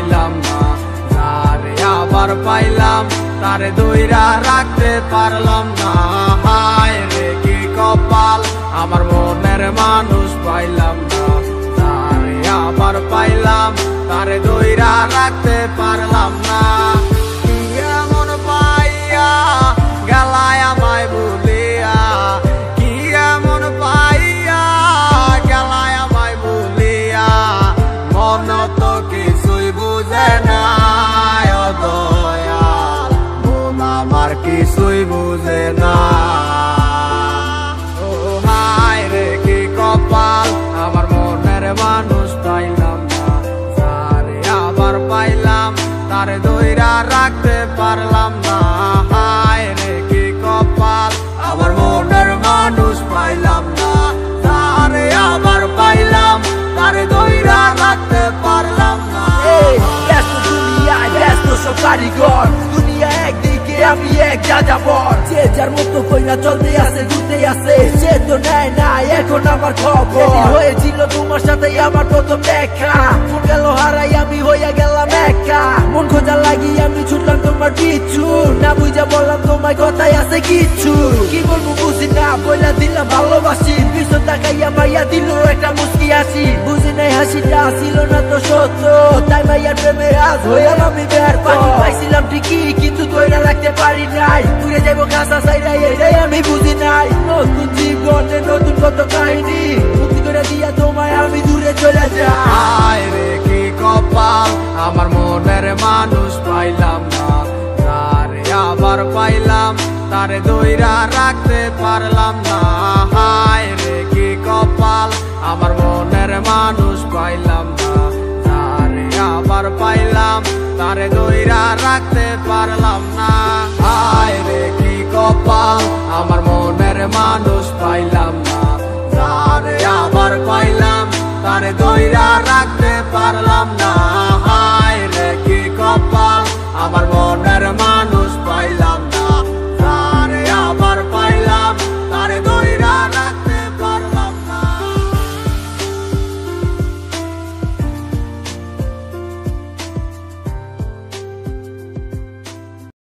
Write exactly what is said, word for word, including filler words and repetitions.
পাইলাম না, যারে আবার পাইলাম তারে ধইরা রাখতে পারলাম না। হায় রে কি কপাল, আমার মনের মানুষ পাইলাম না, যারে আবার পাইলাম তারে ধইরা রাখতে পারলাম না। এমন পাইয়া গেলায় আমায় ভুলিয়া, কি এমন পাইয়া গেলায় আমায় ভুলিয়া, মন তো কিছুই বুঝে না ও দয়াল, মন আমার কিছুই বুঝে না। ও হায় রে কি কপাল, আমার মনের মানুষ পাইলাম না, যারে আবার পাইলাম তারে ধইরা রাখতে পারলাম না। হায় রে কি কপাল, আমার মনের মানুষ পাইলাম না, যারে আবার পাইলাম তারে ধইরা রাখতে পারলাম না। ব্যস্ত দুনিয়ায় ব্যস্ত সব কারিগর, দুনিয়া একদিকে আমি এক যাযাবর, যে যার মতো কইরা চলতে আছে ঘুরতে আছে, সে তো নেয় না এখন আমার খবর। হয়েছিল তোমার সাথে আমার প্রথম দেখা, ফোন গেল হারাই আমি হইয়া গেলাম একা, মন খোঁজা লাগি আমি ছুটলাম তোমার পিছু, না বুঝা বললাম তোমার কথাই আছে কিছু, কি বলবো বুঝি না বইলা দিলাম ভালোবাসি, পিছন তাকাইয়া মাইয়া দিল একটা মুস্কি হাসি, বুঝি নাই হাসিটা ছিল না তো সত্য, তাই মাইয়ার প্রেমে আজ হইলাম আমি বের পানি পাইছিলাম ঠিকই কিন্তু ধইরা রাখতে পারি নাই, ঘুরে যাবো কাঁচা চাইরা এটাই আমি বুঝি নাই। নতুন জীবনে নতুন কত কাহিনী, মুক্তি করে দিয়া তোমায় আমি দূরে চলে যাই। হায় রে কি কপাল, আমার মনের মানুষ পাইলাম না, যারে আবার পাইলাম তারে ধইরা রাখতে পারলাম না। হায় রে কি কপাল, আমার মনের মানুষ পাইলাম না, যারে আবার পাইলাম তারে ধইরা রাখতে পারলাম না। হায় রে কি কপাল, আমার মনের মানুষ পাইলাম না, যারে আবার পাইলাম তারে ধইরা রাখতে